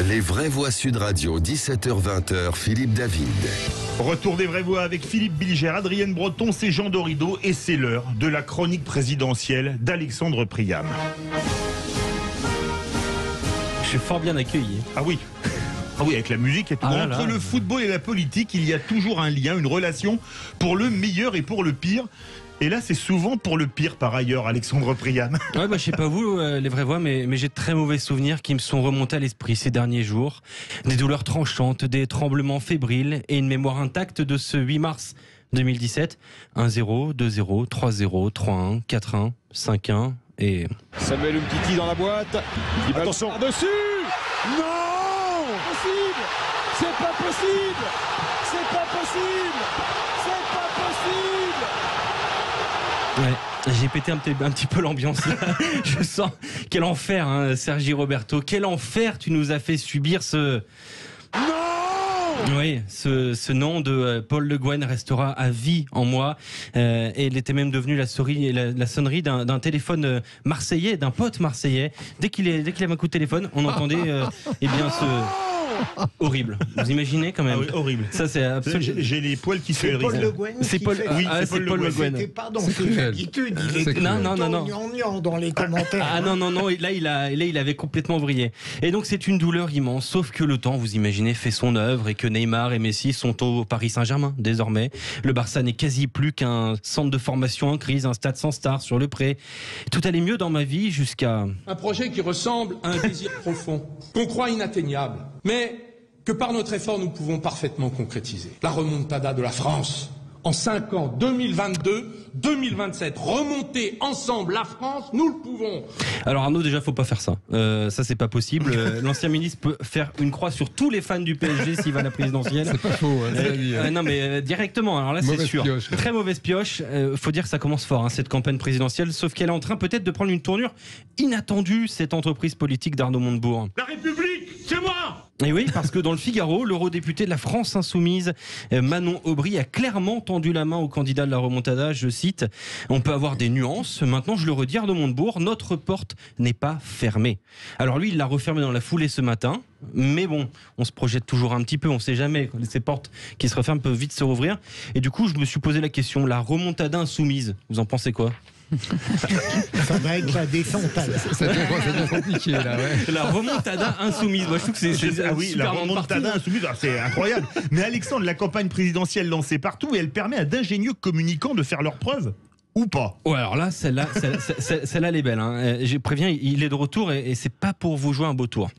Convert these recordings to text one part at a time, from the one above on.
Les vraies voix Sud Radio, 17h-20h, Philippe David. Retour des vraies voix avec Philippe Bilger, Adrienne Breton, c'est Jean Dorido et c'est l'heure de la chronique présidentielle d'Alexandre Priam. Je suis fort bien accueilli. Ah oui. Ah oui, avec la musique et tout. Entre le football et la politique, il y a toujours un lien, une relation pour le meilleur et pour le pire. Et là, c'est souvent pour le pire, par ailleurs, Alexandre Priam. Ouais, je sais pas vous, les vraies voix, mais j'ai de très mauvais souvenirs qui me sont remontés à l'esprit ces derniers jours. Des douleurs tranchantes, des tremblements fébriles et une mémoire intacte de ce 8 mars 2017. 1-0, 2-0, 3-0, 3-1, 4-1, 5-1 et... Samuel Umtiti dans la boîte. Attention. Par-dessus. Non, possible. C'est pas possible. C'est pas possible. C'est pas possible. Ouais, j'ai pété un petit peu l'ambiance là. Je sens quel enfer, hein, Sergi Roberto. Quel enfer tu nous as fait subir ce... Non. Oui, ce nom de Paul Le Guen restera à vie en moi. Et il était même devenu la sonnerie d'un téléphone marseillais, d'un pote marseillais. Dès qu'il avait un coup de téléphone, on entendait eh bien ce... Horrible. Vous imaginez quand même? Ah oui, horrible. Ça c'est absolument. J'ai les poils qui se hérissent. Paul Le Guen. C'est Paul. Oui, c'est Paul Le Guen. Pardon, c'est une habitude. Il est non. dans les commentaires. Ah non. Là, il avait complètement vrillé. Et donc c'est une douleur immense. Sauf que le temps, vous imaginez, fait son œuvre et que Neymar et Messi sont au Paris Saint-Germain désormais. Le Barça n'est quasi plus qu'un centre de formation en crise, un stade sans star sur le pré. Tout allait mieux dans ma vie jusqu'à... Un projet qui ressemble à un désir profond, qu'on croit inatteignable, mais que par notre effort nous pouvons parfaitement concrétiser. La remontada de la France. En 5 ans, 2022, 2027, remonter ensemble la France, nous le pouvons. Alors Arnaud, déjà, faut pas faire ça. Ça, c'est pas possible. L'ancien ministre peut faire une croix sur tous les fans du PSG s'il va à la présidentielle. C'est pas faux. Non, mais directement. Alors là, c'est sûr. Pioche. Très mauvaise pioche. Faut dire que ça commence fort, hein, cette campagne présidentielle. Sauf qu'elle est en train peut-être de prendre une tournure inattendue, cette entreprise politique d'Arnaud Montebourg. La République, c'est moi! Et oui, parce que dans le Figaro, l'eurodéputé de la France Insoumise, Manon Aubry, a clairement tendu la main au candidat de la remontada. Je cite, on peut avoir des nuances. Maintenant, je le redis, Arnaud Montebourg, notre porte n'est pas fermée. Alors lui, il l'a refermée dans la foulée ce matin. Mais bon, on se projette toujours un petit peu, on sait jamais. Ces portes qui se referment peuvent vite se rouvrir. Et du coup, je me suis posé la question, la remontada insoumise, vous en pensez quoi? Ça va être la descente. Ça devient compliqué là, ouais. La remontada insoumise. Moi, je trouve que c'est Ah oui, la remontada insoumise, c'est incroyable. Mais Alexandre, la campagne présidentielle lancée partout et elle permet à d'ingénieux communicants de faire leurs preuves. Ou pas? Ouais, alors là, celle-là, elle est belle. Hein. Je préviens, il est de retour et c'est pas pour vous jouer un beau tour.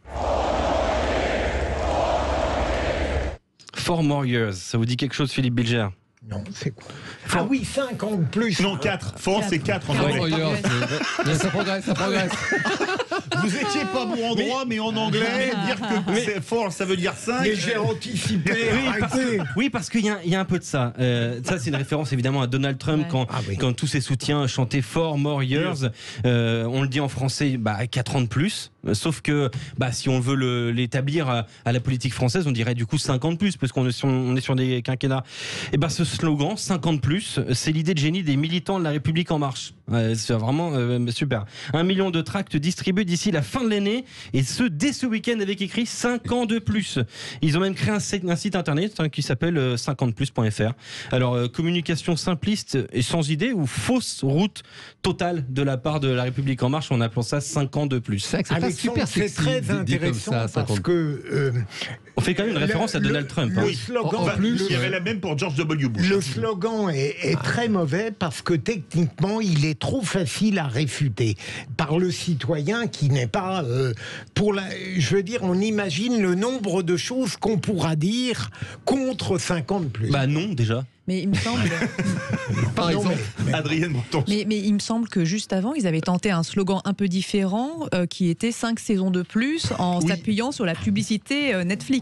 4 more years, ça vous dit quelque chose, Philippe Bilger? Non, c'est quoi? Ah oui, 5 ans de plus. Non, 4. Force, c'est 4 en anglais. Ça progresse. Vous étiez pas bon en droit, mais en anglais, dire que c'est force, ça veut dire 5. Mais j'ai anticipé. Oui, parce qu'il y a un peu de ça. Ça, c'est une référence évidemment à Donald Trump quand tous ses soutiens chantaient 4 more years. On le dit en français, 4 ans de plus. Sauf que si on veut l'établir à la politique française, on dirait du coup 5 ans de plus, parce qu'on est sur des quinquennats. Et ce slogan 50 plus, c'est l'idée de génie des militants de la République en marche. C'est vraiment super. 1 million de tracts distribués d'ici la fin de l'année, et ce dès ce week-end avec écrit 5 ans de plus. Ils ont même créé un site internet qui s'appelle 50plus.fr. Alors communication simpliste et sans idée, ou fausse route totale de la part de la République en marche, en appelant ça 5 ans de plus. C'est pas super c'est sexy, très dit intéressant comme ça, parce que on fait quand même une référence à Donald Trump. Le slogan, en plus, il y avait la même pour George W. Bush. Le slogan est très mauvais parce que techniquement, il est trop facile à réfuter par le citoyen qui n'est pas je veux dire, on imagine le nombre de choses qu'on pourra dire contre 50 plus. Non, déjà. Mais il me semble. Par exemple. Adrienne Breton. Mais il me semble que juste avant, ils avaient tenté un slogan un peu différent qui était 5 saisons de plus en s'appuyant sur la publicité Netflix.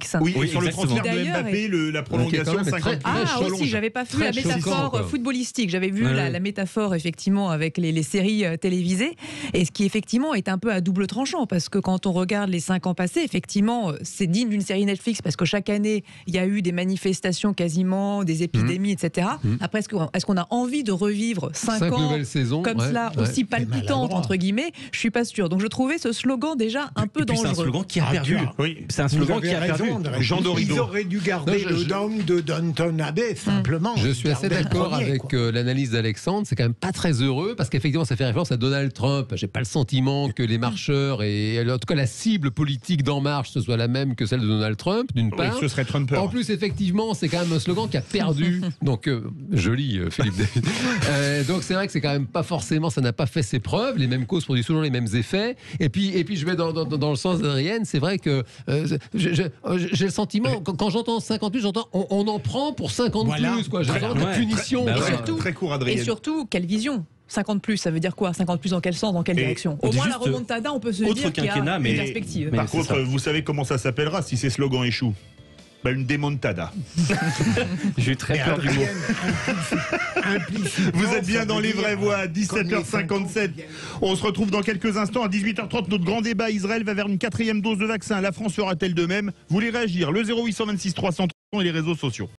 Netflix. Oui, Oui, sur le exactement. transfert de D'ailleurs, Mbappé, la prolongation quand même 50 Ah aussi, j'avais pas vu la Très choquant, métaphore quoi. footballistique. J'avais vu Ouais. la métaphore effectivement avec les séries télévisées, et ce qui effectivement est un peu à double tranchant, parce que quand on regarde les 5 ans passés, effectivement, c'est digne d'une série Netflix, parce que chaque année il y a eu des manifestations quasiment, des épidémies, etc. Après, est-ce qu'on a envie de revivre 5 ans nouvelles saisons comme cela, aussi palpitantes maladroit. entre guillemets? Je suis pas sûre. Donc je trouvais ce slogan déjà un peu Et puis c'est un dangereux. slogan qui a perdu. Oui. C'est un Vous slogan avez qui a perdu. raison, André. Jean Dorido. Ils auraient dû garder Non, le dôme de Downton Abbey, simplement. Je suis assez Garder le d'accord premier, avec quoi. l'analyse d'Alexandre. C'est quand même pas très heureux parce qu'effectivement, ça fait référence à Donald Trump. J'ai pas le sentiment que les marcheurs et en tout cas la cible politique d'En Marche ce soit la même que celle de Donald Trump, d'une Oui, part. ce serait Trumper. En plus, effectivement, c'est quand même un slogan qui a perdu. Donc, joli, Philippe David. Donc, c'est vrai que c'est quand même pas forcément, ça n'a pas fait ses preuves. Les mêmes causes produisent toujours les mêmes effets. Et puis je vais dans le sens d'Adrienne. C'est vrai que j'ai le sentiment, quand j'entends 50 plus, j'entends on en prend pour 50 Voilà. plus. Quoi. J'ai vraiment de la Ouais. punition. Bah Et ouais. surtout, Très court, et Adrien. surtout, quelle vision? 50 plus, ça veut dire quoi? 50 plus dans quel sens, dans quelle Et direction? on Au dit moins la juste, remontada, on peut se autre dire qu'il y a quinquennat, une mais- perspective. mais- Par c'est contre, ça. vous savez comment ça s'appellera si ces slogans échouent? Une démontada. J'ai eu très Mais peur du mot. implicitement, Vous êtes bien ça dans veut les dire, vraies voix, à comme les 17h57. On se retrouve dans quelques instants à 18h30. Notre grand débat, Israël va vers une 4e dose de vaccin. La France fera-t-elle de même? Vous voulez réagir? Le 0826 300 et les réseaux sociaux.